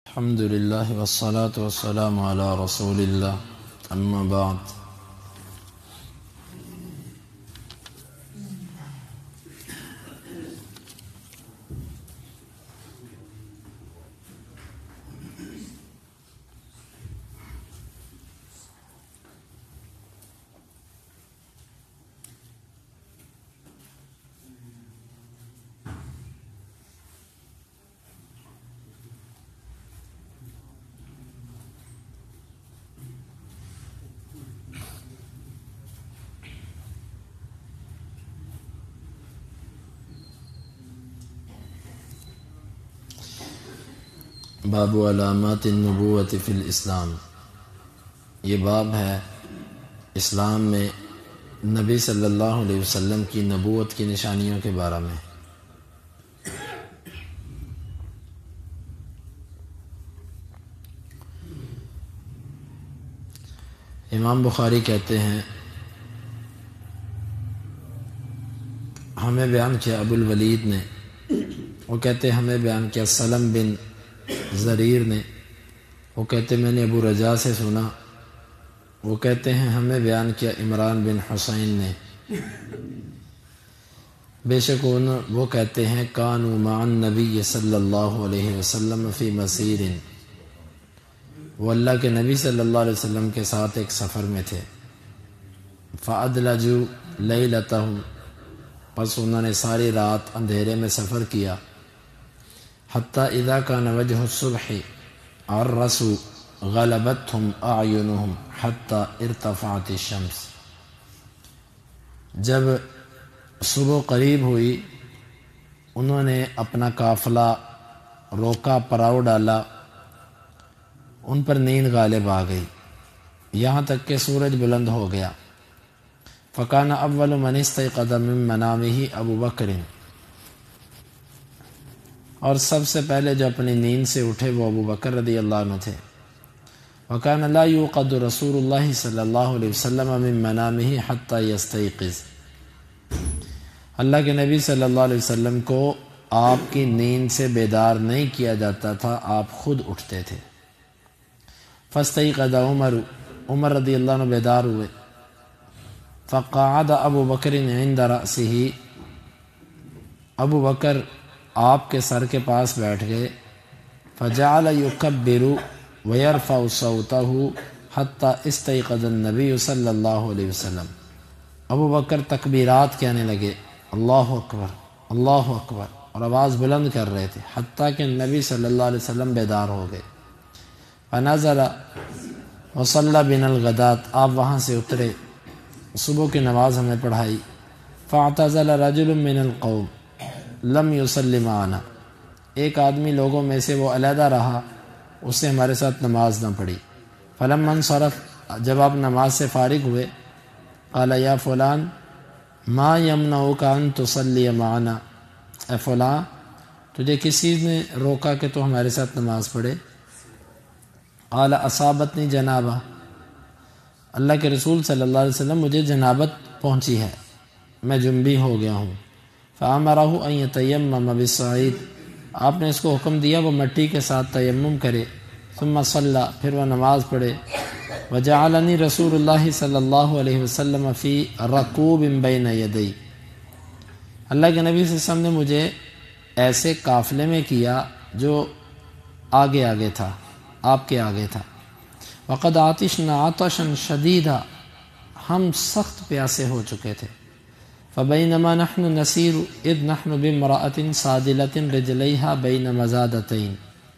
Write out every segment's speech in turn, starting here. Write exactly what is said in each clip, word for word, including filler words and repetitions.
الحمد للہ والصلاة والسلام علی رسول اللہ اما بعد۔ باب علامات النبوت فی الاسلام، یہ باب ہے اسلام میں نبی صلی اللہ علیہ وسلم کی نبوت کی نشانیوں کے بارے میں۔ امام بخاری کہتے ہیں ہمیں بیان کیا ابو الولید نے، وہ کہتے ہیں ہمیں بیان کیا سلم بن زریر نے، وہ کہتے میں نے ابو رجا سے سنا، وہ کہتے ہیں ہمیں بیان کیا عمران بن حسین نے، بے شک وہ کہتے ہیں کانوا مع النبی صلی اللہ علیہ وسلم فی مسیر، وہ اللہ کے نبی صلی اللہ علیہ وسلم کے ساتھ ایک سفر میں تھے۔ فادلجوا لیلتہم، پس انہوں نے ساری رات اندھیرے میں سفر کیا۔ حتی اذا کان وجہ الصبح عرسوا غلبتهم اعینہم حتی ارتفعت الشمس، جب صبح قریب ہوئی انہوں نے اپنا قافلہ روکا، پڑاؤ ڈالا، ان پر نیند غالب آ گئی یہاں تک کہ سورج بلند ہو گیا۔ فکان اول من استيقظ من منامہ ابو بکر، اور سب سے پہلے جو اپنی نیند سے اٹھے وہ ابو بکر رضی اللہ عنہ تھے۔ وَكَانَ لَا يُوقَظُ رسول اللہ صلی اللہ علیہ وسلم من منامہ حتی یستیقظ، اللہ کے نبی صلی اللہ علیہ وسلم کو آپ کی نیند سے بیدار نہیں کیا جاتا تھا، آپ خود اٹھتے تھے۔ فاستيقظ عمر، عمر رضی اللہ عنہ بیدار ہوئے۔ فقعد ابو بکر عند رأسہ، ابو بکر آپ کے سر کے پاس بیٹھ گئے۔ فجعل یکبر ویرفع صوتہ حتی استیقظ النبی صلی اللہ علیہ وسلم، ابو بکر تکبیرات کہنے لگے، اللہ اکبر اللہ اکبر، اور آواز بلند کر رہے تھے حتیٰ کہ نبی صلی اللہ علیہ وسلم بیدار ہو گئے۔ فنزل وصلی بنا الغداۃ، آپ وہاں سے اترے، صبح کی نماز ہمیں پڑھائی۔ فاعتزل رجل من القوم لم یصلی معنا، ایک آدمی لوگوں میں سے وہ علیحدہ رہا، اس سے ہمارے ساتھ نماز نہ پڑھی۔ فلما انصرف، جب آپ نماز سے فارغ ہوئے، قال یا فلان ما یمنعک ان تصلی معنا، اے فلاں تجھے کس چیز نے روکا کہ تو ہمارے ساتھ نماز پڑھے؟ قال اصابتنی جنابہ، اللہ کے رسول صلی اللہ علیہ وسلم مجھے جنابت پہنچی ہے، میں جنبی ہو گیا ہوں۔ فامرہ ان یتیمم بالصعید، آپ نے اس کو حکم دیا وہ مٹی کے ساتھ تیمم کرے۔ ثم صلی، پھر وہ نماز پڑھے۔ وجعلنی رسول اللہ صلی اللہ علیہ وسلم فی رکوب بین یدی، اللہ کے نبی صلی اللہ علیہ وسلم نے مجھے ایسے قافلے میں کیا جو آگے آگے تھا، آپ کے آگے تھا۔ وقد عطشنا عطشا شدیدا، ہم سخت پیاسے ہو چکے تھے۔ فبینما نحن نسیر اذ نحن بامرأة سادلة رجلیہا بین مزادتین،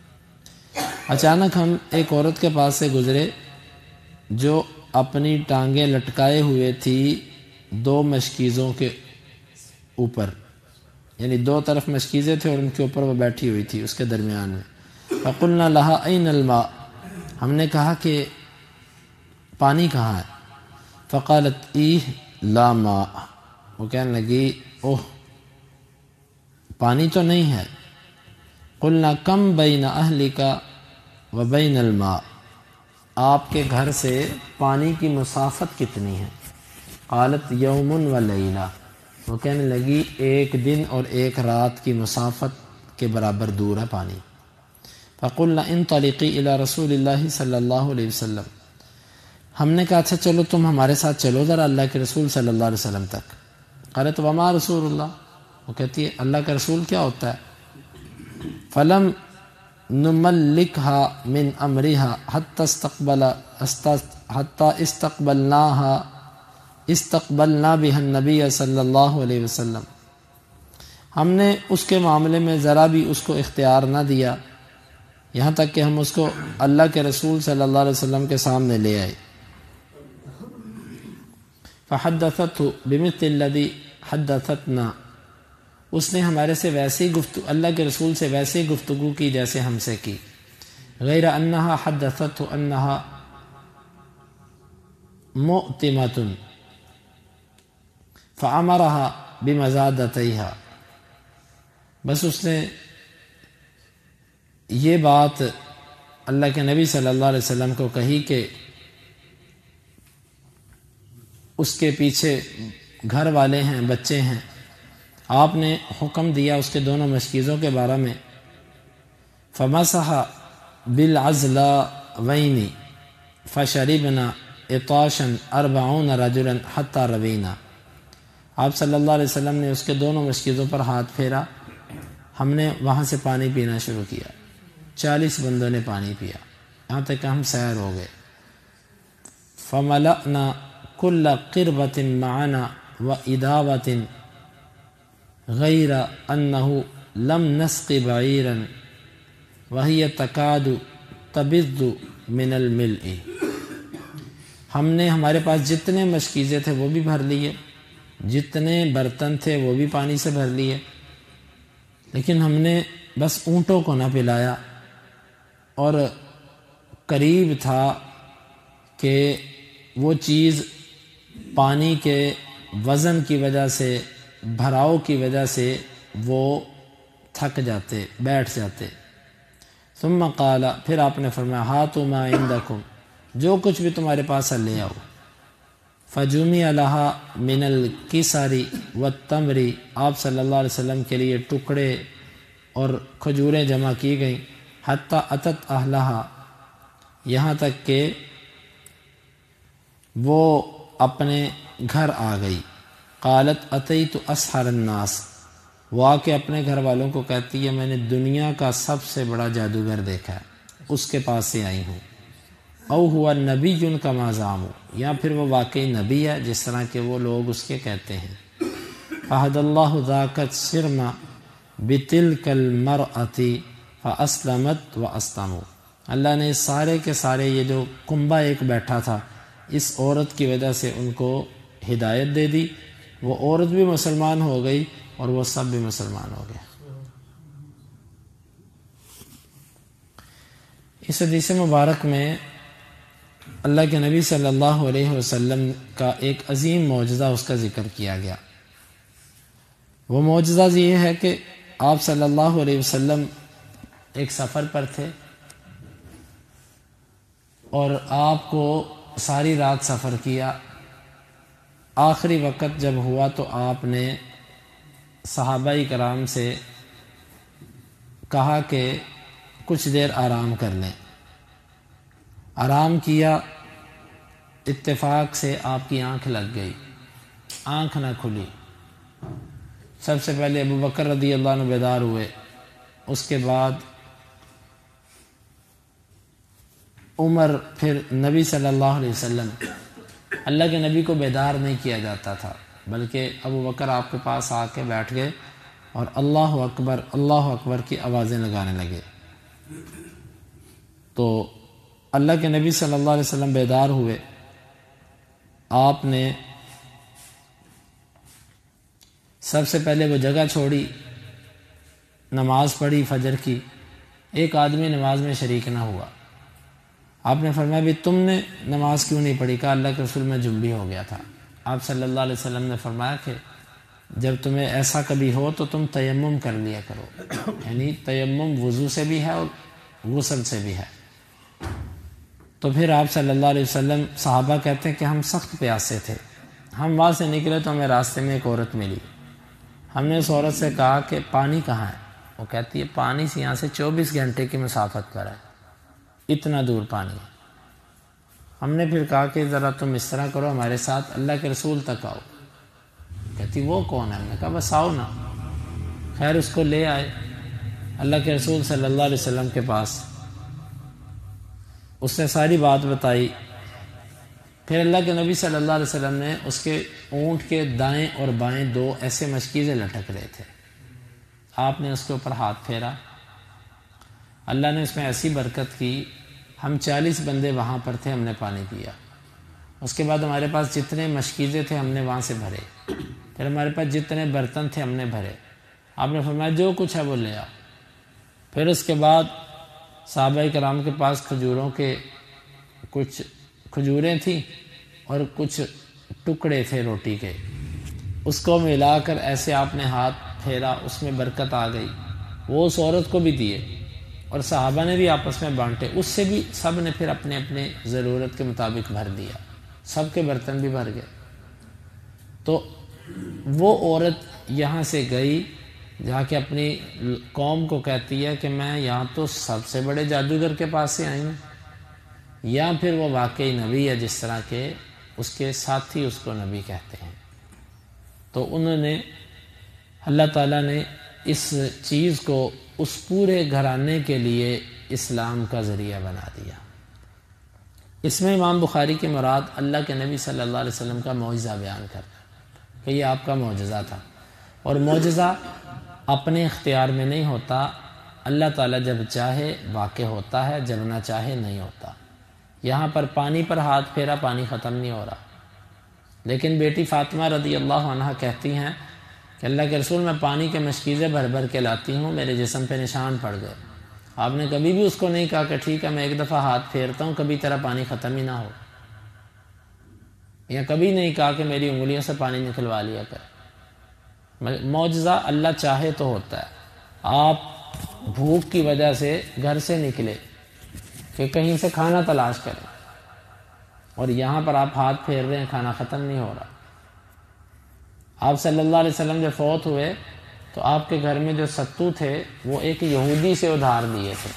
اچانک ہم ایک عورت کے پاس سے گزرے جو اپنی ٹانگیں لٹکائے ہوئے تھی دو مشکیزوں کے اوپر، یعنی دو طرف مشکیزیں تھے اور ان کے اوپر وہ بیٹھی ہوئی تھی اس کے درمیان میں۔ فقلنا لہا این الماء، ہم نے کہا کہ پانی کہاں ہے؟ فقالت ایہ لا ماء، وہ کہنے لگی اوہ پانی تو نہیں ہے۔ قلنا کم بین اہلک و بین الماء، آپ کے گھر سے پانی کی مسافت کتنی ہے؟ قالت یوم و لیلہ، وہ کہنے لگی ایک دن اور ایک رات کی مسافت کے برابر دور ہے پانی۔ فقلنا انطلقی الی رسول اللہ صلی اللہ علیہ وسلم، ہم نے کہا اچھا چلو تم ہمارے ساتھ چلو ذرا اللہ کے رسول صلی اللہ علیہ وسلم تک۔ قالت وما رسول اللہ، وہ کہتی ہے اللہ کا رسول کیا ہوتا ہے؟ فلم نملکها من امرها حتى استقبل حتى استقبلناها استقبلنا بها النبی صلی اللہ علیہ وسلم، ہم نے اس کے معاملے میں ذرا بھی اس کو اختیار نہ دیا یہاں تک کہ ہم اس کو اللہ کے رسول صلی اللہ علیہ وسلم کے سامنے لے آئے۔ فحدثته بمثل الذي حدثتنا، اس نے ہمارے سے ویسی گفتگو اللہ کے رسول سے ویسی گفتگو کی جیسے ہم سے کی، غیر انہا حدثته انہا مؤتمۃ فامرها بمزادتیہا، بس اس نے یہ بات اللہ کے نبی صلی اللہ علیہ وسلم کو کہی کہ اس کے پیچھے گھر والے ہیں، بچے ہیں، آپ نے حکم دیا اس کے دونوں مشکیزوں کے بارے میں۔ فمسح بالعزلوین فشربنا عطاشا اربعون رجلا حتی روینا، آپ صلی اللہ علیہ وسلم نے اس کے دونوں مشکیزوں پر ہاتھ پھیرا، ہم نے وہاں سے پانی پینا شروع کیا، چالیس بندوں نے پانی پیا، یہاں تک کہ ہم سیر ہو گئے۔ فملأنا کل قربۃ معنا واداوۃ غیر انہ لم نسق بعیرا وہی تکاد تبض من الملء، ہم نے ہمارے پاس جتنے مشکیزیں تھے وہ بھی بھر لیے، جتنے برتن تھے وہ بھی پانی سے بھر لیے، لیکن ہم نے بس اونٹوں کو نہ پلایا، اور قریب تھا کہ وہ چیز پانی کے وزن کی وجہ سے، بھراؤ کی وجہ سے وہ تھک جاتے، بیٹھ جاتے۔ ثم قال، پھر آپ نے فرمایا ہاتوا ما عندکم، جو کچھ بھی تمہارے پاس ہے لے آؤ۔ فجمع لها من الکسر والتمر، آپ صلی اللہ علیہ وسلم کے لیے ٹکڑے اور کھجوریں جمع کی گئیں، حتی اتت اہلہا، یہاں تک کہ وہ اپنے گھر آ گئی۔ قالت اتیت اسحر الناس، وہ آ کے اپنے گھر والوں کو کہتی ہے میں نے دنیا کا سب سے بڑا جادوگر دیکھا ہے، اس کے پاس سے آئی ہوں۔ او ہوا نبی کما زعموا، یا پھر وہ واقعی نبی ہے جس طرح کہ وہ لوگ اس کے کہتے ہیں۔ فہد اللہ ذاک السرم بتلک المرأۃ فاسلمت واسلموا، اللہ نے سارے کے سارے یہ جو کنبہ ایک بیٹھا تھا اس عورت کی وجہ سے ان کو ہدایت دے دی، وہ عورت بھی مسلمان ہو گئی اور وہ سب بھی مسلمان ہو گئے۔ اس حدیث مبارک میں اللہ کے نبی صلی اللہ علیہ وسلم کا ایک عظیم معجزہ اس کا ذکر کیا گیا۔ وہ معجزہ یہ ہے کہ آپ صلی اللہ علیہ وسلم ایک سفر پر تھے اور آپ کو ساری رات سفر کیا، آخری وقت جب ہوا تو آپ نے صحابہ کرام سے کہا کہ کچھ دیر آرام کر لیں۔ آرام کیا، اتفاق سے آپ کی آنکھ لگ گئی، آنکھ نہ کھلی۔ سب سے پہلے ابو بکر رضی اللہ عنہ بیدار ہوئے، اس کے بعد عمر، پھر نبی صلی اللہ علیہ وسلم۔ اللہ کے نبی کو بیدار نہیں کیا جاتا تھا، بلکہ ابو بکر آپ کے پاس آ کے بیٹھ گئے اور اللہ اکبر اللہ اکبر کی آوازیں لگانے لگے۔ تو اللہ کے نبی صلی اللہ علیہ وسلم بیدار ہوئے، آپ نے سب سے پہلے وہ جگہ چھوڑی، نماز پڑھی فجر کی۔ ایک آدمی نماز میں شریک نہ ہوا۔ آپ نے فرمایا بھی تم نے نماز کیوں نہیں پڑھی؟ کہا اللہ کے رسول میں جنبی ہو گیا تھا۔ آپ صلی اللہ علیہ وسلم نے فرمایا کہ جب تمہیں ایسا کبھی ہو تو تم تیمم کر لیا کرو، یعنی تیمم وضو سے بھی ہے اور غسل سے بھی ہے۔ تو پھر آپ صلی اللہ علیہ وسلم، صحابہ کہتے ہیں کہ ہم سخت پیاسے تھے، ہم وہاں سے نکلے تو ہمیں راستے میں ایک عورت ملی، ہم نے اس عورت سے کہا کہ پانی کہاں ہے؟ وہ کہتی ہے پانی سے یہاں سے چوبیس گھنٹے کی مسافت پر ہے، اتنا دور پانی ہے۔ ہم نے پھر کہا کہ ذرا تم اس طرح کرو، ہمارے ساتھ اللہ کے رسول تک آؤ۔ کہتی وہ کون ہے؟ ہم نے کہا بس آؤ نا۔ خیر اس کو لے آئے اللہ کے رسول صلی اللہ علیہ وسلم کے پاس، اس نے ساری بات بتائی۔ پھر اللہ کے نبی صلی اللہ علیہ وسلم نے اس کے اونٹ کے دائیں اور بائیں دو ایسے مشکیزیں لٹک رہے تھے، آپ نے اس کے اوپر ہاتھ پھیرا، اللہ نے اس میں ایسی برکت کی، ہم چالیس بندے وہاں پر تھے، ہم نے پانی پیا۔ اس کے بعد ہمارے پاس جتنے مشکیزیں تھے ہم نے وہاں سے بھرے، پھر ہمارے پاس جتنے برتن تھے ہم نے بھرے۔ آپ نے فرمایا جو کچھ ہے وہ لے آؤ۔ پھر اس کے بعد صحابہ کرام کے پاس کھجوروں کے کچھ کھجوریں تھیں اور کچھ ٹکڑے تھے روٹی کے، اس کو ملا کر ایسے آپ نے ہاتھ پھیرا، اس میں برکت آ گئی، وہ اس عورت کو بھی دیے اور صحابہ نے بھی آپس میں بانٹے، اس سے بھی سب نے پھر اپنے اپنے ضرورت کے مطابق بھر دیا، سب کے برتن بھی بھر گئے۔ تو وہ عورت یہاں سے گئی جہاں کہ اپنی قوم کو کہتی ہے کہ میں یہاں تو سب سے بڑے جادوگر کے پاس سے آئی ہوں، یا پھر وہ واقعی نبی ہے جس طرح کے اس کے ساتھی اس کو نبی کہتے ہیں۔ تو انہوں نے اللہ تعالیٰ نے اس چیز کو اس پورے گھرانے کے لیے اسلام کا ذریعہ بنا دیا۔ اس میں امام بخاری کی مراد اللہ کے نبی صلی اللہ علیہ وسلم کا معجزہ بیان کرنا کہ یہ آپ کا معجزہ تھا، اور معجزہ اپنے اختیار میں نہیں ہوتا، اللہ تعالیٰ جب چاہے واقع ہوتا ہے، جب نہ چاہے نہیں ہوتا۔ یہاں پر پانی پر ہاتھ پھیرا، پانی ختم نہیں ہو رہا، لیکن بیٹی فاطمہ رضی اللہ عنہ کہتی ہیں کہ اللہ کے رسول میں پانی کے مشکیزیں بھر بھر کے لاتی ہوں، میرے جسم پہ نشان پڑ گئے۔ آپ نے کبھی بھی اس کو نہیں کہا کہ ٹھیک ہے میں ایک دفعہ ہاتھ پھیرتا ہوں، کبھی تیرا پانی ختم ہی نہ ہو، یا کبھی نہیں کہا کہ میری انگلیوں سے پانی نکلوا لیا کر۔ معجزہ اللہ چاہے تو ہوتا ہے۔ آپ بھوک کی وجہ سے گھر سے نکلے کہ کہیں سے کھانا تلاش کریں، اور یہاں پر آپ ہاتھ پھیر رہے ہیں، کھانا ختم نہیں ہو رہا۔ آپ صلی اللہ علیہ وسلم جب فوت ہوئے تو آپ کے گھر میں جو ستو تھے وہ ایک یہودی سے ادھار لیے تھے،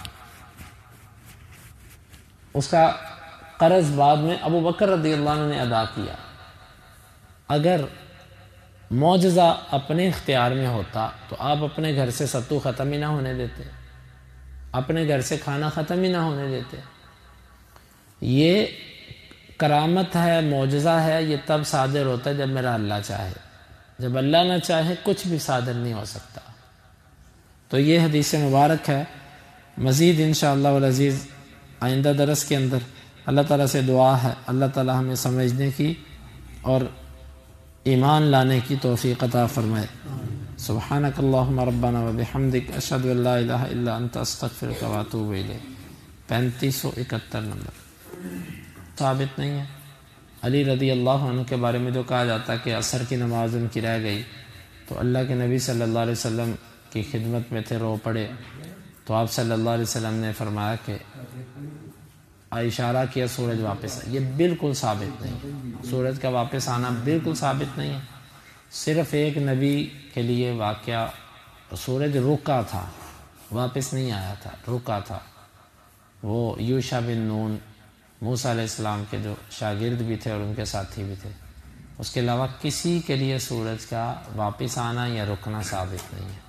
اس کا قرض بعد میں ابو بکر رضی اللہ عنہ نے ادا کیا۔ اگر معجزہ اپنے اختیار میں ہوتا تو آپ اپنے گھر سے ستو ختم ہی نہ ہونے دیتے، اپنے گھر سے کھانا ختم ہی نہ ہونے دیتے۔ یہ کرامت ہے، معجزہ ہے، یہ تب صادر ہوتا ہے جب میرا اللہ چاہے، جب اللہ نہ چاہے کچھ بھی صادر نہیں ہو سکتا۔ تو یہ حدیث مبارک ہے۔ مزید انشاءاللہ والعزیز آئندہ درس کے اندر اللہ تعالیٰ سے دعا ہے اللہ تعالیٰ ہمیں سمجھنے کی اور ایمان لانے کی توفیق عطا فرمائے۔ سبحانک اللہم ربنا وبحمدک اشہد ان لا الہ الا انت استغفرک واتوب الیک۔ پینتیس سو اکہتر نمبر ثابت نہیں ہے۔ علی رضی اللہ عنہ کے بارے میں جو کہا جاتا ہے کہ عصر کی نماز ان کی رہ گئی تو اللہ کے نبی صلی اللہ علیہ وسلم کی خدمت میں تھے، رو پڑے تو آپ صلی اللہ علیہ وسلم نے فرمایا کہ اشارہ کیا سورج واپس آئے۔ یہ بالکل ثابت نہیں ہے، سورج کا واپس آنا بالکل ثابت نہیں ہے۔ صرف ایک نبی کے لیے واقعہ سورج رکا تھا، واپس نہیں آیا تھا، رکا تھا، وہ یوشع بن نون موسیٰ علیہ السلام کے جو شاگرد بھی تھے اور ان کے ساتھی بھی تھے۔ اس کے علاوہ کسی کے لیے سورج کا واپس آنا یا رکنا ثابت نہیں ہے۔